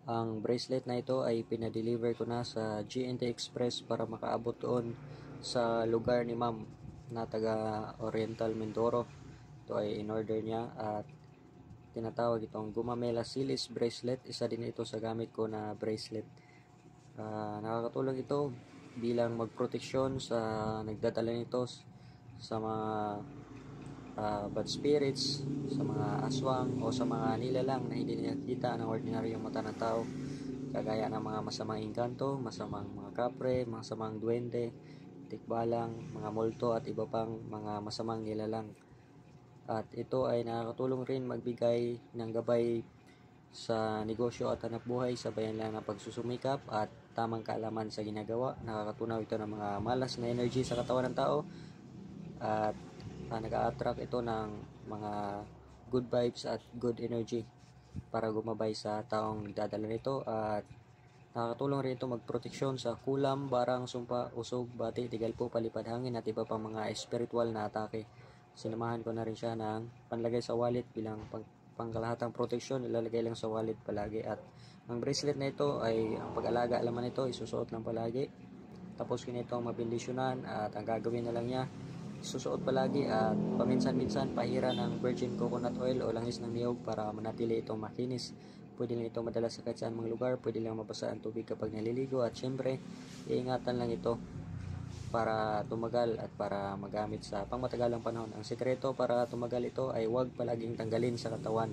Ang bracelet na ito ay pinadeliver ko na sa GNT Express para makaabot doon sa lugar ni ma'am na taga Oriental Mindoro. Ito ay in order niya at tinatawag itong Gumamela Silis bracelet. Isa din ito sa gamit ko na bracelet. Nakakatulong ito bilang magproteksyon sa nagdadala nito sa mga bad spirits, sa mga aswang o sa mga nilalang na hindi nakikita ng ordinaryong mata ng tao, kagaya ng mga masamang engkanto, masamang mga kapre, masamang duwende, tikbalang, mga multo at iba pang mga masamang nilalang. At ito ay nakakatulong rin magbigay ng gabay sa negosyo at hanap buhay, sabayan lang ng pagsusumikap at tamang kaalaman sa ginagawa. Nakakatunaw ito ng mga malas na energy sa katawan ng tao at nag-a-attract ito ng mga good vibes at good energy para gumabay sa taong nagdadala nito. At nakakatulong rin ito magproteksyon sa kulam, barang, sumpa, usog, bati, tigalpo, palipad hangin at iba pang mga spiritual na atake. Sinamahan ko na rin siya ng panlagay sa wallet bilang pangkalahatang proteksyon, ilalagay lang sa wallet palagi. At ang bracelet na ito ay ang pag-alaga laman nito, isusuot lang palagi. Tapos kinito ang mabindisyonan at ang gagawin na lang niya, susuot palagi at paminsan-minsan pahira ng virgin coconut oil o langis ng niyog para manatili itong makinis. Pwede lang ito madala sa kahit saan mga lugar, pwede lang mabasa ang tubig kapag naliligo at syempre, iingatan lang ito para tumagal at para magamit sa pangmatagalang panahon. Ang sekreto para tumagal ito ay huwag palaging tanggalin sa katawan.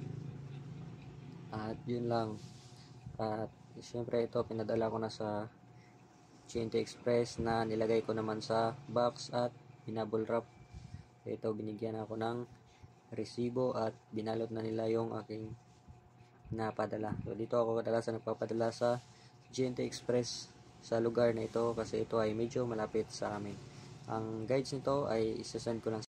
At yun lang. At syempre ito pinadala ko na sa GNT Express na nilagay ko naman sa box at binabble wrap. Ito binigyan ako ng resibo at binalot na nila yung aking napadala. So dito ako kadalasan nagpapadala sa GNT Express sa lugar na ito kasi ito ay medyo malapit sa amin. Ang guides nito ay isasend ko lang